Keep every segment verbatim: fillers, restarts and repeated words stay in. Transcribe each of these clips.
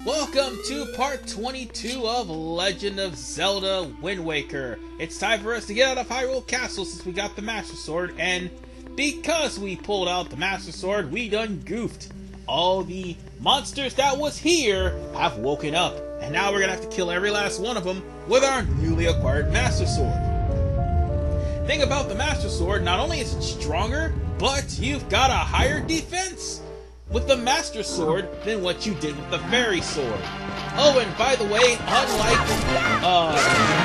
Welcome to part twenty-two of Legend of Zelda Wind Waker. It's time for us to get out of Hyrule Castle since we got the Master Sword, and because we pulled out the Master Sword, we done goofed. All the monsters that was here have woken up, and now we're gonna have to kill every last one of them with our newly acquired Master Sword. Thing about the Master Sword, not only is it stronger, but you've got a higher defense with the Master Sword than what you did with the Fairy Sword. Oh, and by the way, unlike uh,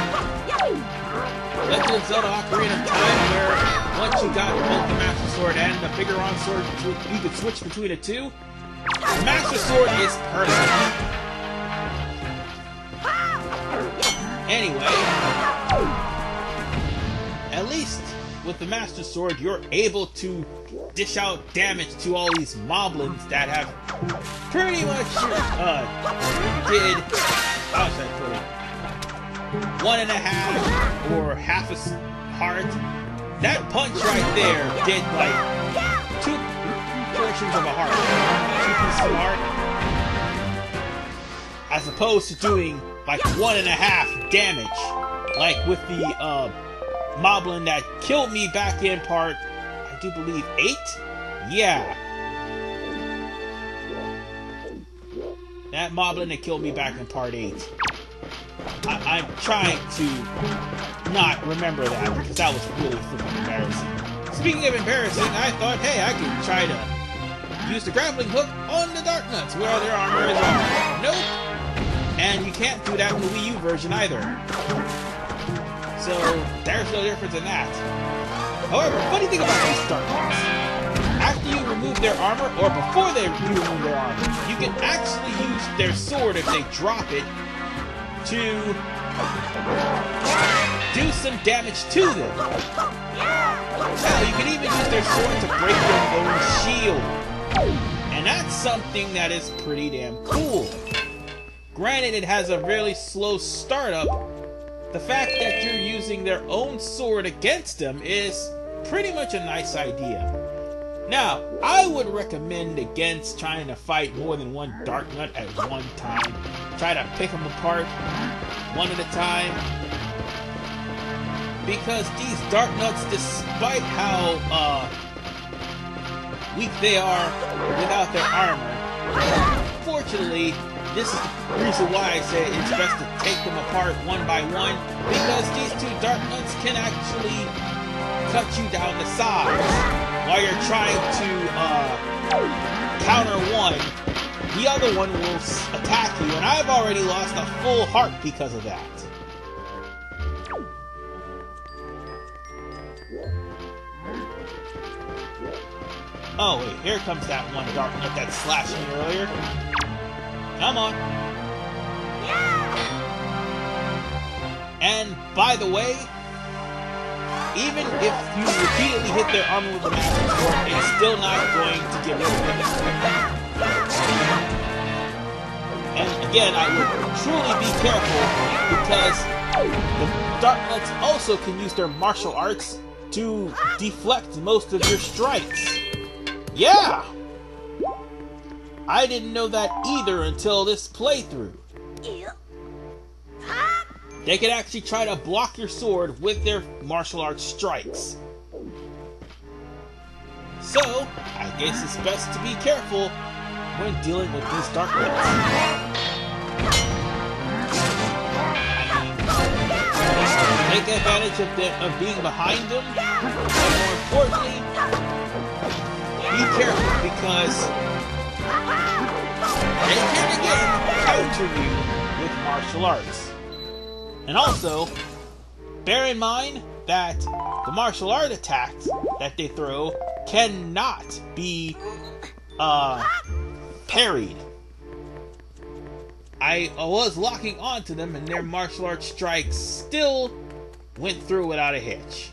Legend of Zelda Ocarina of Time, where once you got both the Master Sword and the Figuron Sword, you could switch between the two, the Master Sword is permanent. Anyway, at least with the Master Sword, you're able to dish out damage to all these Moblins that have pretty much uh, did, how should I put it, one and a half or half a heart. That punch right there did like two portions of a heart, two pieces of heart, as opposed to doing like one and a half damage, like with the uh, Moblin that killed me back in part, I do believe, eight? Yeah. That Moblin that killed me back in part eight. I I'm trying to not remember that, because that was really freaking embarrassing. Speaking of embarrassing, I thought, hey, I could try to use the grappling hook on the Darknuts, where their armor is on. Nope! And you can't do that in the Wii U version either. So, there's no difference in that. However, funny thing about these Darknuts, after you remove their armor, or before they remove their armor, you can actually use their sword if they drop it to do some damage to them. Hell, you can even use their sword to break their own shield. And that's something that is pretty damn cool. Granted, it has a really slow startup. The fact that you're using their own sword against them is pretty much a nice idea. Now, I would recommend against trying to fight more than one Darknut at one time. Try to pick them apart one at a time. Because these Darknuts, despite how uh, weak they are without their armor, fortunately, this is the reason why I say it's best to take them apart one by one, because these two Darknuts can actually cut you down to size. While you're trying to uh, counter one, the other one will attack you, and I've already lost a full heart because of that. Oh wait, here comes that one Darknut that slashed me earlier. Come on. And by the way, even if you repeatedly hit their armor with the Master Sword, it's still not going to get rid of them. And again, I would truly be careful, because the Darknuts also can use their martial arts to deflect most of your strikes. Yeah! I didn't know that either until this playthrough. They can actually try to block your sword with their martial arts strikes. So, I guess it's best to be careful when dealing with these Darknuts. Take advantage of, the, of being behind them, and more importantly, be careful, because they can again counter you with martial arts. And also, bear in mind that the martial art attacks that they throw cannot be uh, parried. I was locking onto them, and their martial art strikes still went through without a hitch.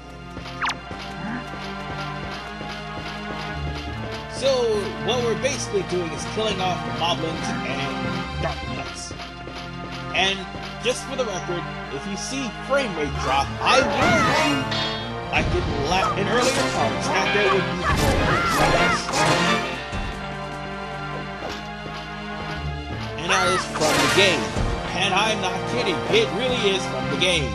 So, what we're basically doing is killing off Moblins and Darknuts. And just for the record, if you see frame rate drop, I warned you, like in, in earlier parts, that there would be frame rate drops. and that is from the game. And I'm not kidding, it really is from the game.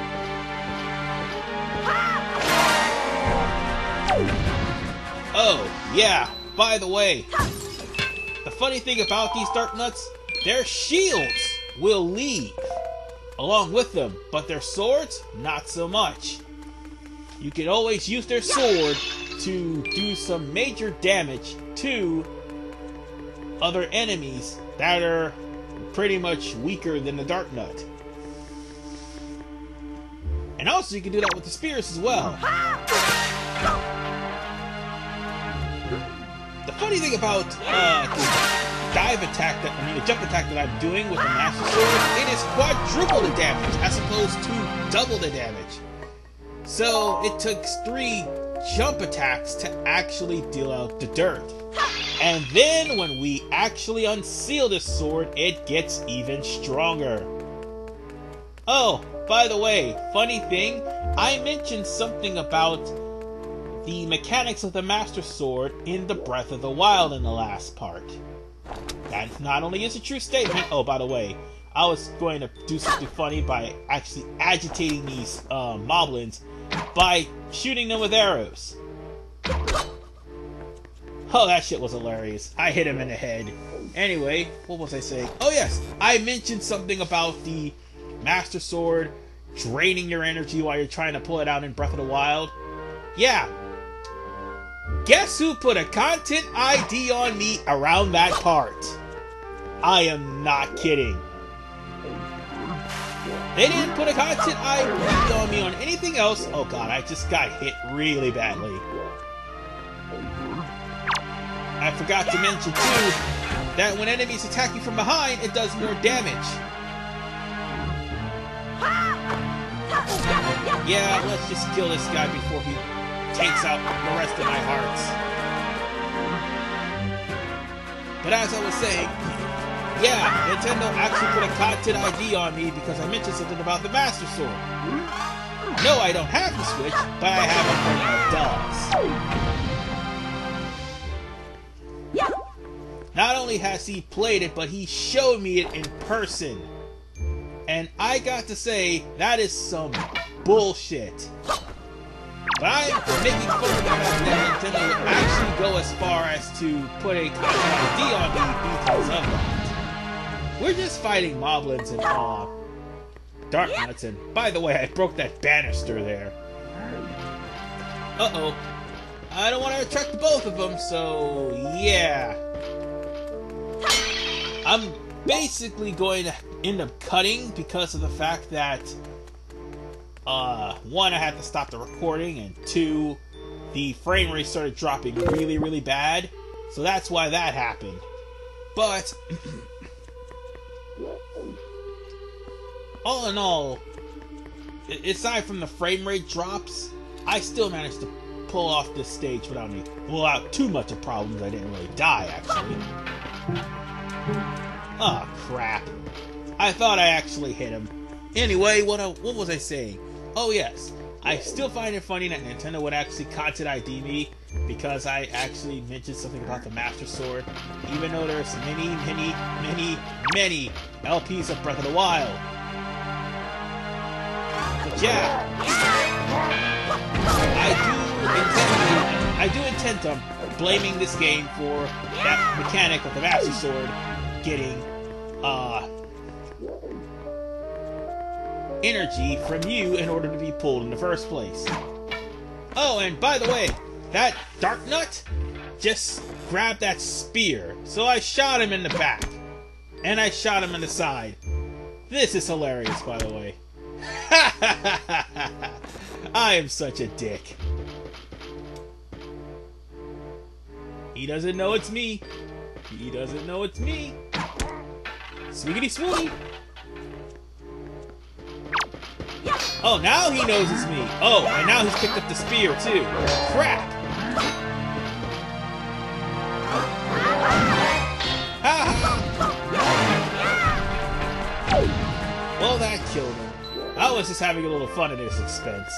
Oh, yeah, by the way, the funny thing about these Darknuts, their shields will leave along with them, but their swords, not so much. You can always use their sword to do some major damage to other enemies that are pretty much weaker than the Darknut. And also you can do that with the spears as well. The funny thing about uh, the dive attack, that I mean the jump attack that I'm doing with the Master Sword, it is quadruple the damage as opposed to double the damage. So it took three jump attacks to actually deal out the dirt. And then when we actually unseal this sword, it gets even stronger. Oh, by the way, funny thing, I mentioned something about the mechanics of the Master Sword in the Breath of the Wild in the last part. That not only is a true statement, oh, by the way, I was going to do something funny by actually agitating these uh, Moblins by shooting them with arrows. Oh, that shit was hilarious. I hit him in the head. Anyway, what was I saying? Oh yes, I mentioned something about the Master Sword draining your energy while you're trying to pull it out in Breath of the Wild. Yeah. Guess who put a content I D on me around that part? I am not kidding. They didn't put a content I D on me on anything else. Oh god, I just got hit really badly. I forgot to mention too that when enemies attack you from behind, it does more damage. Yeah, let's just kill this guy before he takes out the rest of my hearts. But as I was saying, yeah, Nintendo actually put a content I D on me because I mentioned something about the Master Sword. No, I don't have the Switch, but I have a friend that does. Not only has he played it, but he showed me it in person. And I got to say, that is some bullshit. But I'm making fun of the fact that Nintendo would actually go as far as to put a content I D on me because of that. We're just fighting Moblins and uh, Darknuts, and by the way, I broke that banister there. Uh-oh. I don't want to attract both of them, so yeah. I'm basically going to end up cutting because of the fact that uh, one, I had to stop the recording, and two, the frame rate started dropping really, really bad. So that's why that happened. But all in all, aside from the frame rate drops, I still managed to pull off this stage without me without too much of problems. I didn't really die, actually. Oh, crap. I thought I actually hit him. Anyway, what, uh, what was I saying? Oh, yes. I still find it funny that Nintendo would actually content I D me because I actually mentioned something about the Master Sword, even though there's many, many, many, many L Ps of Breath of the Wild. But yeah, I do intend, I do intend on blaming this game for that mechanic of the Master Sword getting uh, energy from you in order to be pulled in the first place. Oh, and by the way, that Darknut just grabbed that spear, so I shot him in the back, and I shot him in the side. This is hilarious, by the way. I am such a dick. He doesn't know it's me. He doesn't know it's me. Swiggity swooty. Oh, now he knows it's me. Oh, and now he's picked up the spear, too. Crap. Well, that killed him. I was just having a little fun at his expense.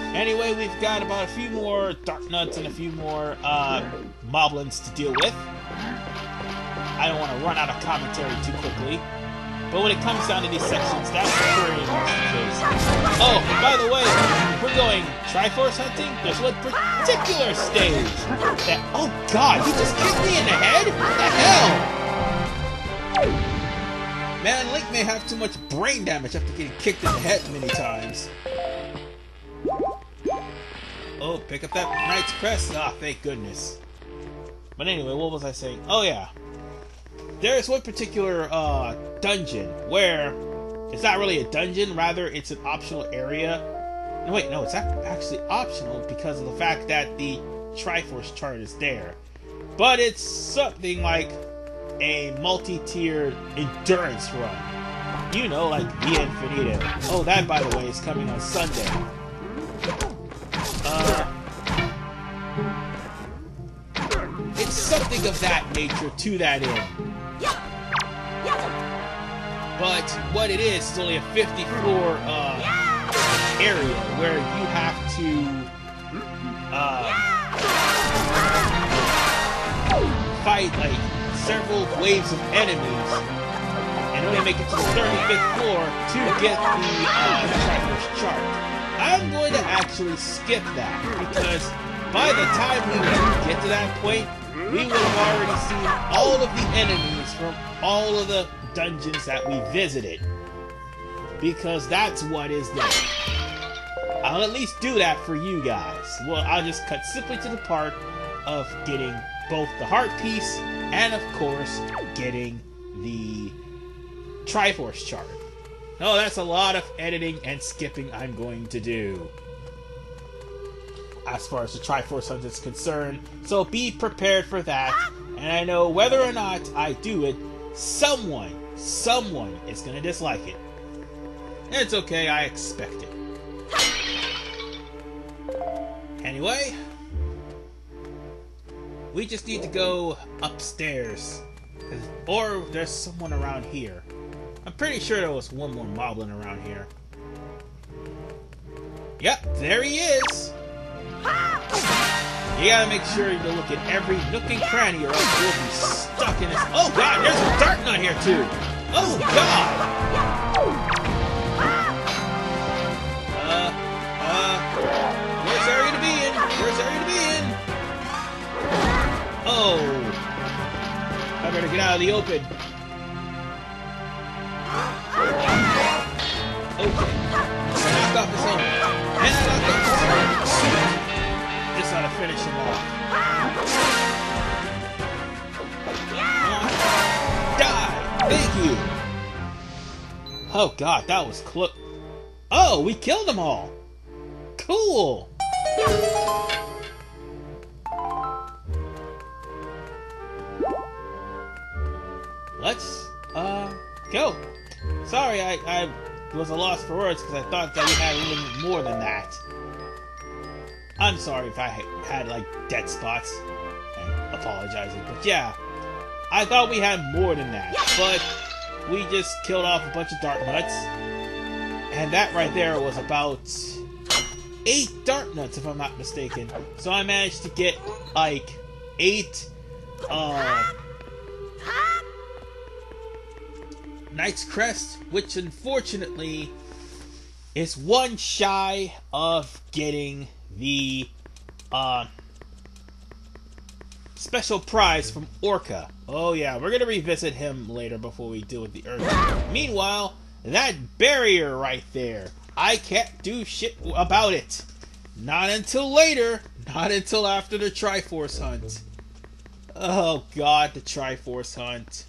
Anyway, we've got about a few more Darknuts and a few more uh, Moblins to deal with. I don't want to run out of commentary too quickly. But when it comes down to these sections, that's pretty much the case. Oh, by the way, if we're going Triforce hunting, there's one particular stage that... Oh god, he just kicked me in the head? What the hell? Man, Link may have too much brain damage after getting kicked in the head many times. Oh, pick up that Knight's Crest. Ah, thank goodness. But anyway, what was I saying? Oh yeah. There's one particular uh, dungeon where it's not really a dungeon, rather it's an optional area. No, wait, no, it's actually optional because of the fact that the Triforce chart is there. But it's something like a multi-tiered endurance run. You know, like the Infinito. Oh, that, by the way, is coming on Sunday. Uh, it's something of that nature to that end. But what it is is only a fifty floor uh, area where you have to uh, fight like several waves of enemies and only make it to the thirty-fifth floor to get the uh, Triforce chart. I'm going to actually skip that because by the time we get to that point, we would have already seen all of the enemies from all of the dungeons that we visited, because that's what is there. I'll at least do that for you guys. Well, I'll just cut simply to the part of getting both the heart piece and of course getting the Triforce chart. Oh, that's a lot of editing and skipping I'm going to do as far as the Triforce hunt is concerned, so be prepared for that. And I know whether or not I do it, someone Someone is gonna dislike it. It's okay, I expect it. Anyway, we just need to go upstairs. Or there's someone around here. I'm pretty sure there was one more Moblin around here. Yep, there he is! You gotta make sure you look at every nook and cranny or else you'll be stuck in this. Oh god, there's a Darknut here too! Oh god! Uh, uh, where's area to be in? Where's area to be in? Oh! I better get out of the open. Okay. I knocked off his helmet. And I knocked off his helmet. This ought to finish him off. Die! Thank you! Oh god, that was close. Oh, we killed them all! Cool! Let's, uh, go. Sorry, I, I was a loss for words because I thought that we had a little more than that. I'm sorry if I had, like, dead spots. I'm apologizing. But yeah, I thought we had more than that. But we just killed off a bunch of Darknuts. And that right there was about eight Darknuts, if I'm not mistaken. So I managed to get, like, eight, uh... Knight's Crest, which unfortunately is one shy of getting the uh, special prize from Orca. Oh yeah, we're gonna revisit him later before we deal with the Earth. Meanwhile, that barrier right there, I can't do shit about it. Not until later. Not until after the Triforce hunt. Oh god, the Triforce hunt.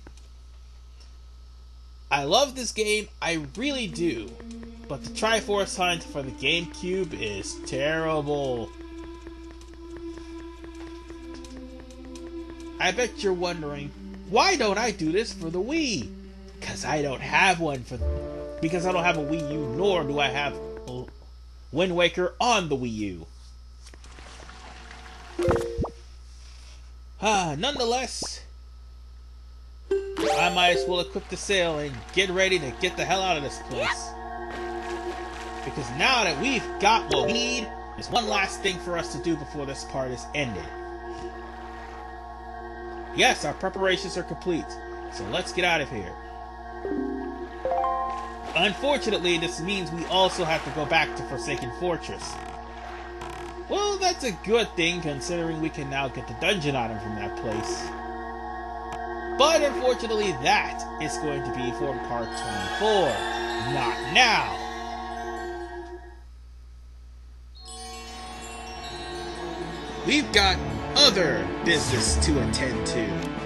I love this game, I really do, but the Triforce hunt for the GameCube is terrible. I bet you're wondering, why don't I do this for the Wii? Because I don't have one for, because I don't have a Wii U, nor do I have Wind Waker on the Wii U. Ah, nonetheless, I might as well equip the sail and get ready to get the hell out of this place. Because now that we've got what we need, There's one last thing for us to do before this part is ended. Yes, our preparations are complete, so let's get out of here. Unfortunately, this means we also have to go back to Forsaken Fortress. Well, that's a good thing, considering we can now get the dungeon item from that place. But unfortunately, that is going to be for part twenty-four. Not now! We've got other business to attend to.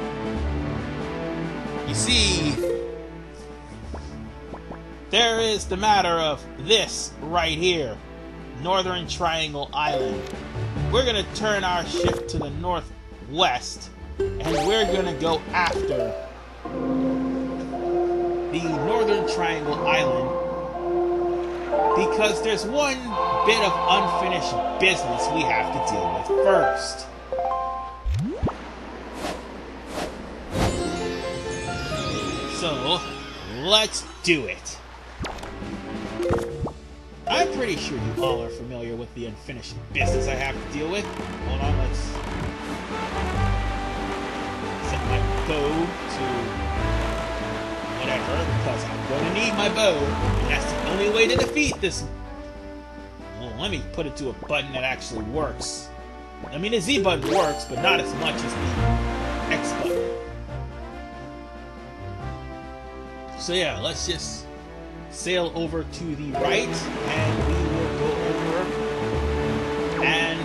You see, there is the matter of this right here, Northern Triangle Island. We're gonna turn our ship to the northwest, and we're gonna go after the Northern Triangle Island, because there's one bit of unfinished business we have to deal with first. So, let's do it. I'm pretty sure you all are familiar with the unfinished business I have to deal with. Hold on, let's set my bow to whatever, because I'm going to need my bow, and that's the only way to defeat this. Well, let me put it to a button that actually works. I mean, the Z button works, but not as much as the X button. So yeah, let's just sail over to the right, and we will go over and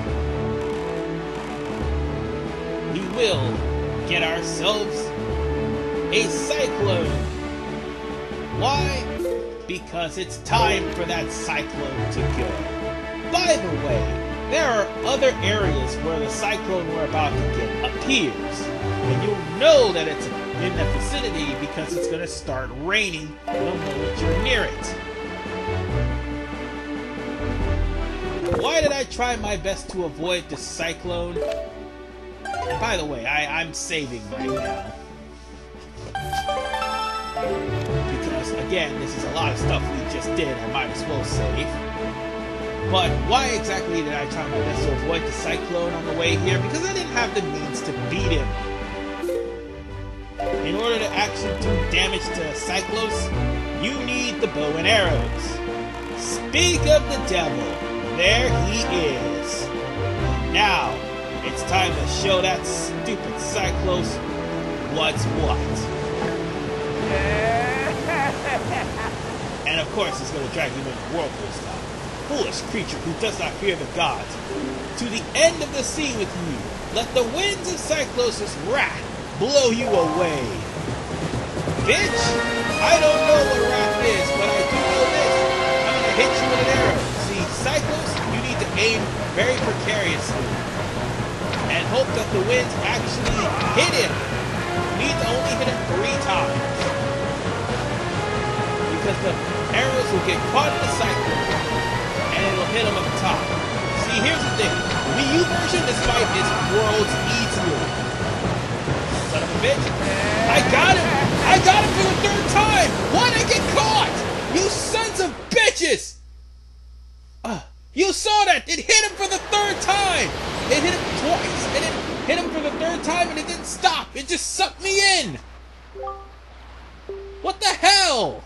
we will get ourselves a Cyclone. Why? Because it's time for that Cyclone to go. By the way, there are other areas where the Cyclone we're about to get appears, and you'll know that it's in the vicinity because it's going to start raining the moment you're near it. Why did I try my best to avoid the Cyclone? And by the way, I, I'm saving right now. Because, again, this is a lot of stuff we just did, I might as well save. But why exactly did I try my best to avoid the Cyclone on the way here? Because I didn't have the means to beat him. In order to actually do damage to Cyclos, you need the bow and arrows. Speak of the devil, there he is. Now, it's time to show that stupid Cyclos what's what. And of course, it's going to drag you into Whirlpool style. Foolish creature who does not fear the gods. To the end of the sea with you. Let the winds of Cyclos' wrath blow you away. Bitch, I don't know what wrath is, but I do know this. I'm gonna hit you with an arrow. See, Cyclos, you need to aim very precariously and hope that the winds actually hit him. You need to only hit him three times, because the arrows will get caught in the Cyclone and it'll hit him at the top. See, here's the thing. The Wii U version, this fight is worlds easier. Son of a bitch. I got him! I got him for the third time! Why'd I get caught? You sons of bitches! Uh, you saw that! It hit him for the third time! It hit him twice, and it hit him for the third time, and it didn't stop! It just sucked me in! What the hell?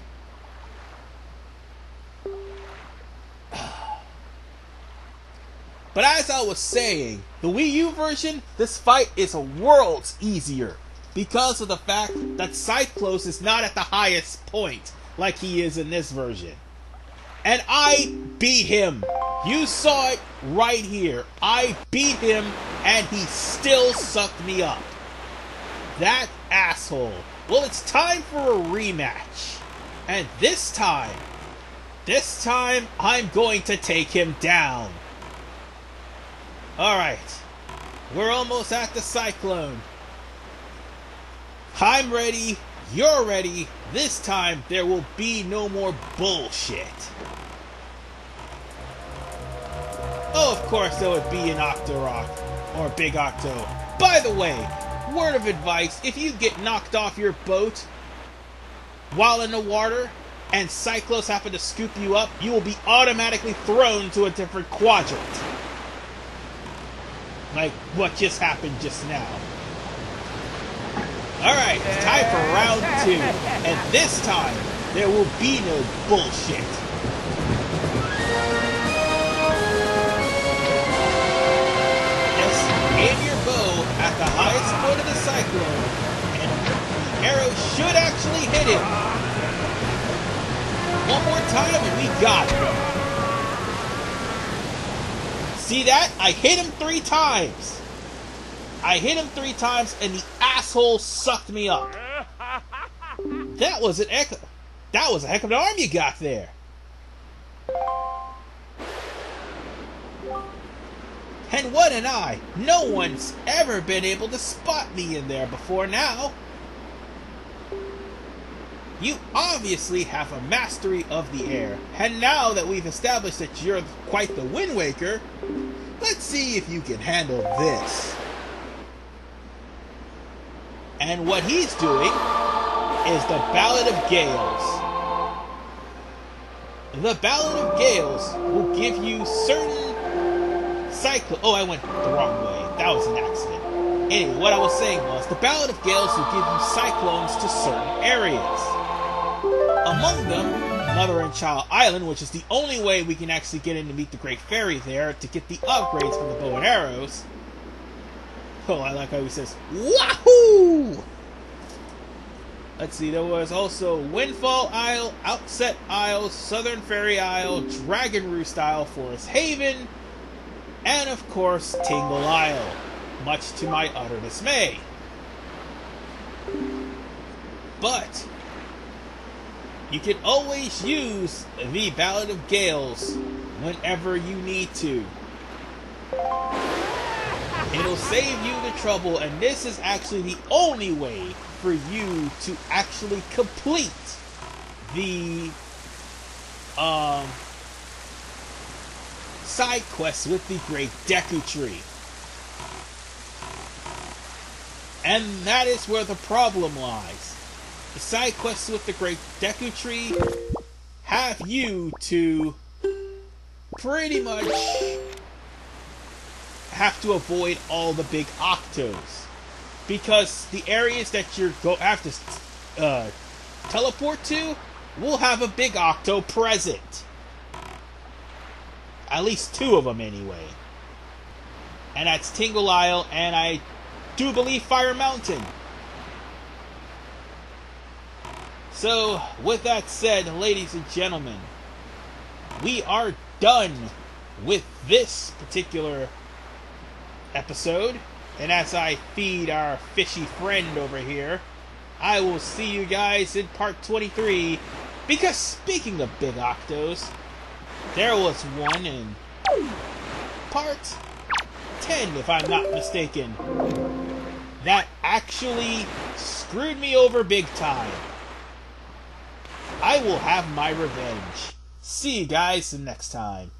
But as I was saying, the Wii U version, this fight is worlds easier because of the fact that Cyclos is not at the highest point like he is in this version. And I beat him. You saw it right here. I beat him and he still sucked me up. That asshole. Well, it's time for a rematch. And this time, this time I'm going to take him down. Alright, we're almost at the Cyclone. I'm ready, you're ready. This time there will be no more bullshit. Oh, of course there would be an Octorok, or Big Octo. By the way, word of advice, if you get knocked off your boat while in the water, and Cyclos happen to scoop you up, you will be automatically thrown to a different quadrant. Like what just happened just now. Alright, it's time for round two. And this time, there will be no bullshit. Just aim your bow at the highest point of the Cyclone, and the arrow should actually hit him. One more time and we got it. See that? I hit him three times. I hit him three times and the asshole sucked me up. That was an heck of, that was a heck of an arm you got there. And what an eye. No one's ever been able to spot me in there before now. You obviously have a mastery of the air. And now that we've established that you're quite the Wind Waker, let's see if you can handle this. And what he's doing is the Ballad of Gales. The Ballad of Gales will give you certain cyclo- Oh, I went the wrong way. That was an accident. Anyway, what I was saying was, the Ballad of Gales will give you cyclones to certain areas. Among them, Mother and Child Island, which is the only way we can actually get in to meet the Great Fairy there to get the upgrades from the bow and arrows. Oh, I like how he says, Wahoo! Let's see, there was also Windfall Isle, Outset Isle, Southern Fairy Isle, Dragon Roost Isle, Forest Haven, and of course, Tingle Isle, much to my utter dismay. But you can always use the Ballad of Gales whenever you need to. It'll save you the trouble, and this is actually the only way for you to actually complete the um, side quests with the Great Deku Tree. And that is where the problem lies. The side quests with the Great Deku Tree have you to pretty much have to avoid all the big octos, because the areas that you're go have to uh, teleport to will have a big octo present. At least two of them anyway. And that's Tingle Isle, and I do believe Fire Mountain. So, with that said, ladies and gentlemen, we are done with this particular episode. And as I feed our fishy friend over here, I will see you guys in part twenty-three. Because speaking of big octos, there was one in part ten, if I'm not mistaken, that actually screwed me over big time. I will have my revenge. See you guys next time.